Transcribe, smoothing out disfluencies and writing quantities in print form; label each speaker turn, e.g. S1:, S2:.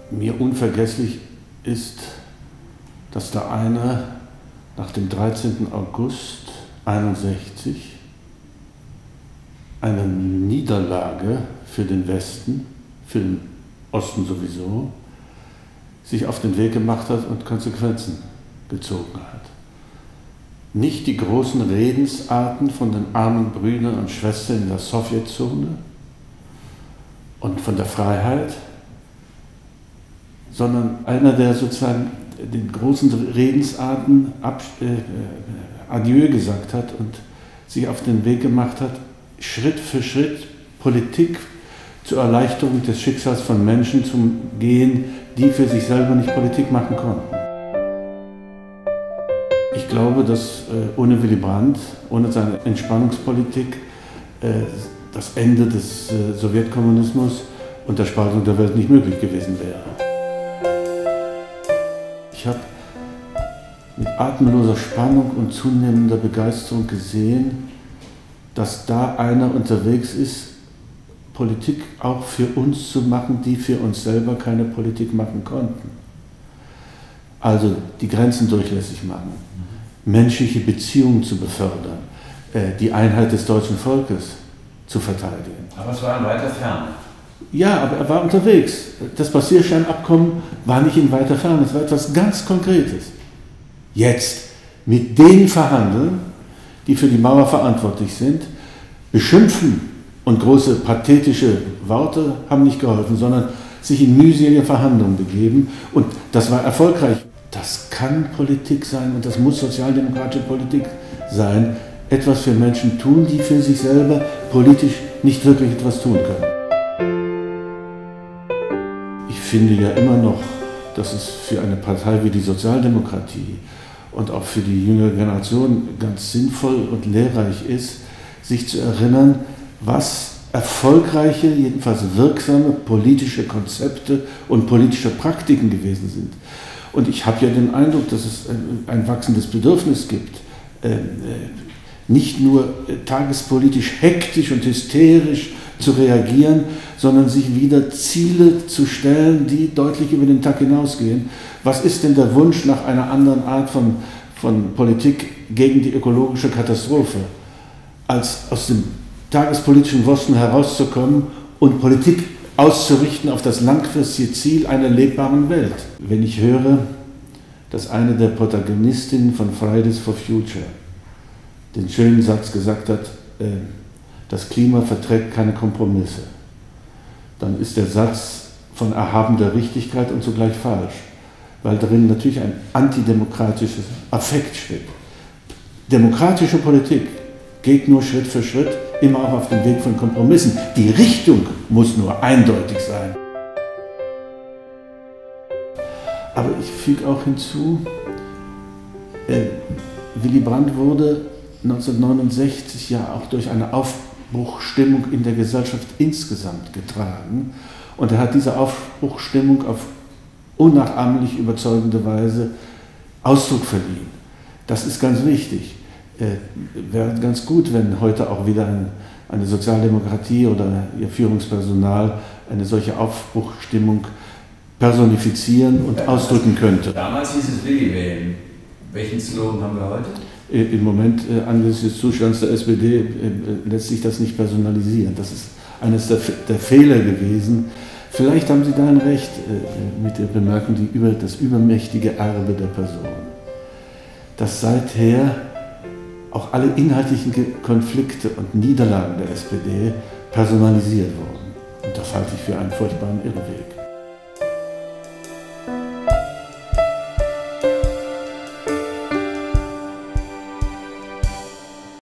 S1: Mir unvergesslich ist, dass da einer nach dem 13. August 1961 eine Niederlage für den Westen, für den Osten sowieso, sich auf den Weg gemacht hat und Konsequenzen gezogen hat. Nicht die großen Redensarten von den armen Brüdern und Schwestern in der Sowjetzone und von der Freiheit, sondern einer, der sozusagen den großen Redensarten Adieu gesagt hat und sich auf den Weg gemacht hat, Schritt für Schritt Politik zur Erleichterung des Schicksals von Menschen zu gehen, die für sich selber nicht Politik machen konnten. Ich glaube, dass ohne Willy Brandt, ohne seine Entspannungspolitik, das Ende des Sowjetkommunismus und der Spaltung der Welt nicht möglich gewesen wäre. Ich habe mit atemloser Spannung und zunehmender Begeisterung gesehen, dass da einer unterwegs ist, Politik auch für uns zu machen, die für uns selber keine Politik machen konnten. Also die Grenzen durchlässig machen, menschliche Beziehungen zu befördern, die Einheit des deutschen Volkes zu verteidigen.
S2: Aber es war in weiter Ferne.
S1: Ja, aber er war unterwegs. Das Passierscheinabkommen war nicht in weiter Ferne, es war etwas ganz Konkretes. Jetzt mit denen verhandeln, die für die Mauer verantwortlich sind, beschimpfen und große pathetische Worte haben nicht geholfen, sondern sich in mühselige Verhandlungen begeben, und das war erfolgreich. Das kann Politik sein und das muss sozialdemokratische Politik sein, etwas für Menschen tun, die für sich selber politisch nicht wirklich etwas tun können. Ich finde ja immer noch, dass es für eine Partei wie die Sozialdemokratie und auch für die jüngere Generation ganz sinnvoll und lehrreich ist, sich zu erinnern, was erfolgreiche, jedenfalls wirksame politische Konzepte und politische Praktiken gewesen sind. Und ich habe ja den Eindruck, dass es ein wachsendes Bedürfnis gibt, nicht nur tagespolitisch hektisch und hysterisch zu reagieren, sondern sich wieder Ziele zu stellen, die deutlich über den Tag hinausgehen. Was ist denn der Wunsch nach einer anderen Art von Politik gegen die ökologische Katastrophe, als aus dem tagespolitischen Wursten herauszukommen und Politik auszurichten auf das langfristige Ziel einer lebbaren Welt? Wenn ich höre, dass eine der Protagonistinnen von Fridays for Future den schönen Satz gesagt hat, das Klima verträgt keine Kompromisse, dann ist der Satz von erhabener Richtigkeit und zugleich falsch, weil darin natürlich ein antidemokratisches Affekt steckt. Demokratische Politik geht nur Schritt für Schritt, immer auch auf dem Weg von Kompromissen. Die Richtung muss nur eindeutig sein. Aber ich füge auch hinzu, Willy Brandt wurde 1969 ja auch durch eine Aufbruchstimmung in der Gesellschaft insgesamt getragen. Und er hat dieser Aufbruchstimmung auf unnachahmlich überzeugende Weise Ausdruck verliehen. Das ist ganz wichtig. Wäre ganz gut, wenn heute auch wieder eine Sozialdemokratie oder ihr Führungspersonal eine solche Aufbruchstimmung personifizieren und ausdrücken könnte.
S2: Damals hieß es Willy wählen. Welchen Slogan haben wir heute?
S1: Im Moment, angesichts des Zustands der SPD, lässt sich das nicht personalisieren. Das ist eines der Fehler gewesen. Vielleicht haben Sie da ein Recht mit der Bemerkung, das übermächtige Erbe der Person. Dass seither auch alle inhaltlichen Konflikte und Niederlagen der SPD personalisiert wurden. Und das halte ich für einen furchtbaren Irrweg.